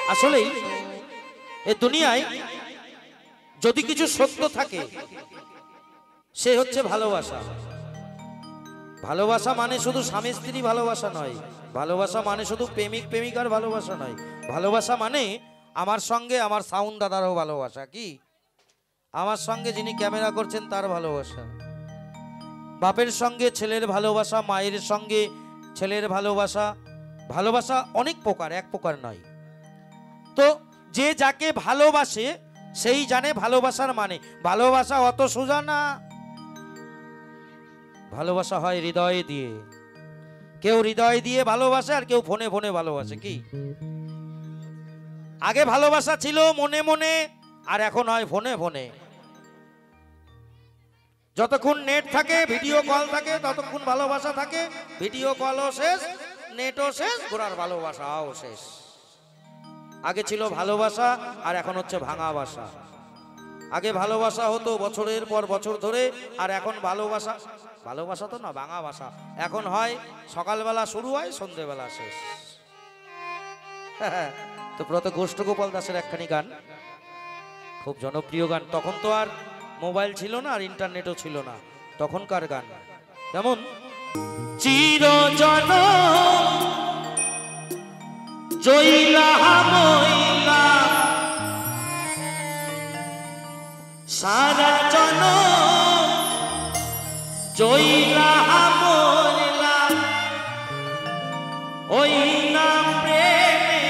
আসলেই এই দুনিয়ায় যদি কিছু সত্য থাকে সে হচ্ছে ভালোবাসা। ভালোবাসা মানে শুধু স্বামী স্ত্রী ভালোবাসা নয়, ভালোবাসা মানে শুধু প্রেমিক প্রেমিকার ভালোবাসা নয়, ভালোবাসা মানে আমার সঙ্গে আমার সাউন্ড দাদারও ভালোবাসা, কি আমার সঙ্গে যিনি ক্যামেরা করছেন তার ভালোবাসা, বাপের সঙ্গে ছেলের ভালোবাসা, মায়ের সঙ্গে ছেলের ভালোবাসা। ভালোবাসা অনেক প্রকার, এক প্রকার নয়। তো যে যাকে ভালোবাসে সেই জানে ভালোবাসার মানে। ভালোবাসা অত সোজা না, ভালোবাসা হয় হৃদয় দিয়ে। কেউ হৃদয় দিয়ে ভালোবাসে আর কেউ ফোনে ফোনে ভালোবাসে। কি আগে ভালোবাসা ছিল মনে মনে, আর এখন হয় ফোনে ফোনে। যতক্ষণ নেট থাকে, ভিডিও কল থাকে, ততক্ষণ ভালোবাসা থাকে। ভিডিও কলও শেষ, নেটও শেষ, গোড়ার ভালোবাসাও শেষ। আগে ছিল ভালোবাসা আর এখন হচ্ছে ভাঙা বাসা। আগে ভালোবাসা হতো বছরের পর বছর ধরে, আর এখন ভালোবাসা, ভালোবাসা তো না, ভাঙা বাসা। এখন হয় সকালবেলা শুরু হয়, সন্ধ্যেবেলা শেষ। তো প্রত গোষ্ঠ গোপাল দাসের একখানি গান, খুব জনপ্রিয় গান। তখন তো আর মোবাইল ছিল না আর ইন্টারনেটও ছিল না, তখনকার গান যেমন চিরজন জইলা মইলা সারা জন জইলা মইলা ওই নাম প্রেমে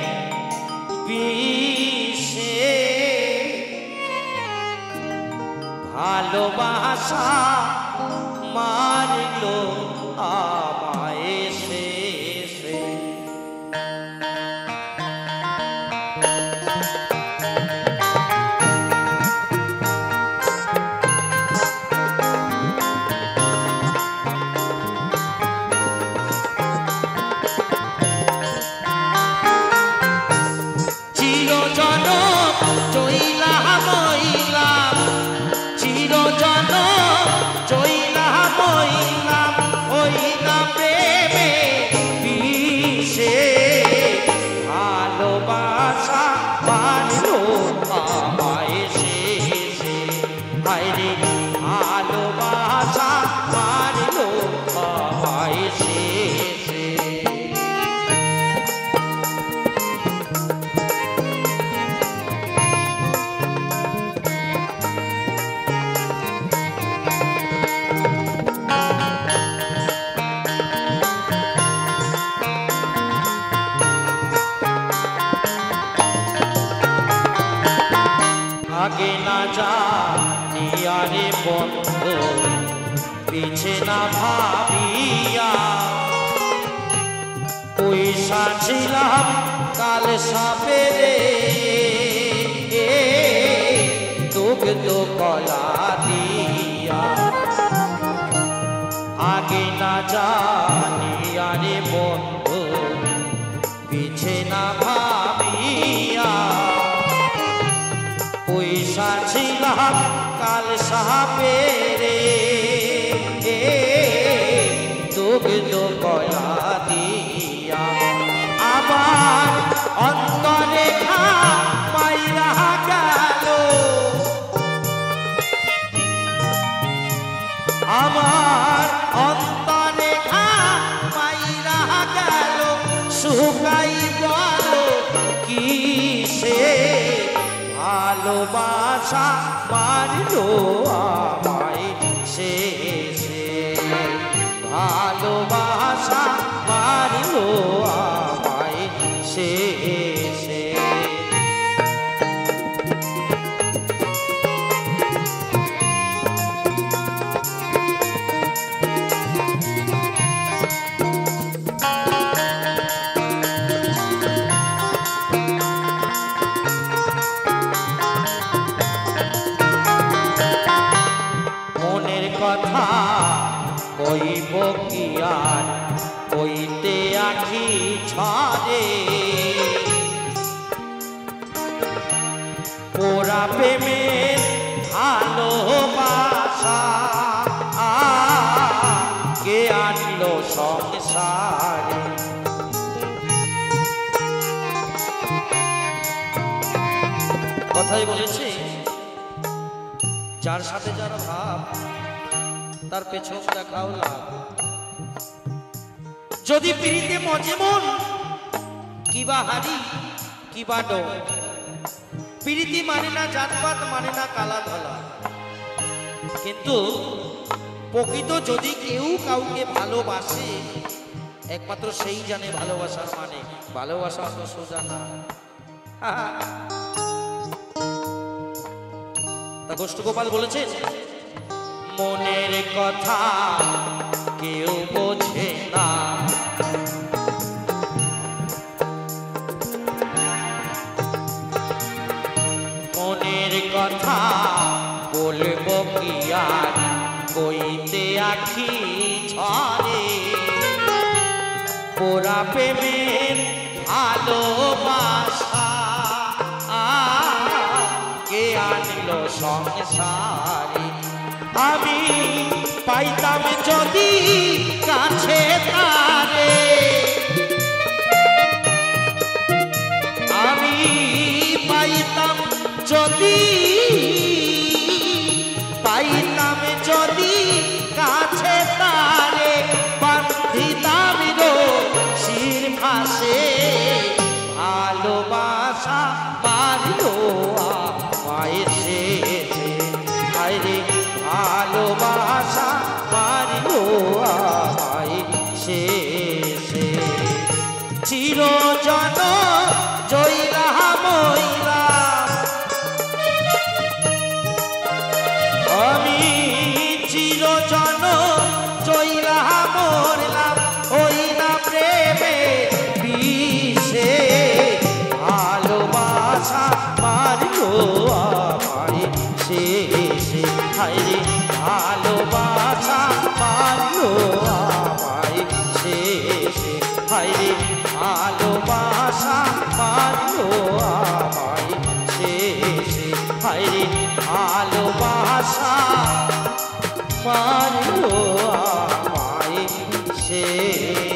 বিষে ভালোবাসা মারলো আমায় শেষে। চিরজন জইলা মইলা, চিরজন জইলা মইলা ওই না প্রেমে বিষে ভালোবাসা মারলো আমায় শেষে। হায়রে ভালোবাসা মারলো আমায় শেষে। আগে না জানিয়া রে বন্ধু পিছে না ভাবিয়া, পয়সা ছিলাম কাল সাপে রে তোকে তো কলা দিয়া। আগে না জানিয়া রে বন্ধু পিছে না ভাবিয়া, পয়সা ছিলাম কাল সাপে রে তোকে তো কলা দিয়া। আমার অন্তরে মাইরা গেল, আমার অন্তরে মাইরা গেল, শুকাই বল কিসে ভালোবাসা মারলো আমায় শেষে। ভালোবাসা মারলো আমায় শেষে। কথা কইব কি আর কথাই বলেছে, যার সাথে যার ভাব তার পেছন দেখাও লাভ। যদি পিড়িতে মজে মন কিবা হারি কিবা ডো, পিড়িতি মানে না জাতপাত, মানে না কালা ধলা। কিন্তু প্রকৃত যদি কেউ কাউকে ভালোবাসে, একমাত্র সেই জানে ভালোবাসার মানে। ভালোবাসা তো সোজা না। তা গোষ্ঠ গোপাল বলেছে, মনের কথা কেউ বোঝে না, মনের কথা বলবো কি আর কইতে আখি ঝরে, পোড়া প্রেমের ভালোবাসা কে আনলো সংসারে। আমি পাইতাম যদি কাছে তারে, আমি পাইতাম যদি, পাইতাম যদি কাছে তারে, বান্ধিতাম শির ফাঁসে। ভালোবাসা মারিলো আমায় শেষে, আরে ভালোবাসা মারিলো আমায় শেষে। চিরজন জয়লা ময়লা, আমি চিরজন জয়লা মরলাম ওই না প্রেমে বিষে। ভালোবাসা মারিলো আমায় শেষে, হায়রে ভালোবাসা মারিলো আমায় শেষে, হায়রে ভালোবাসা মারিলো আমায় শেষে, হায়রে ভালোবাসা মারিলো আমায় শেষে।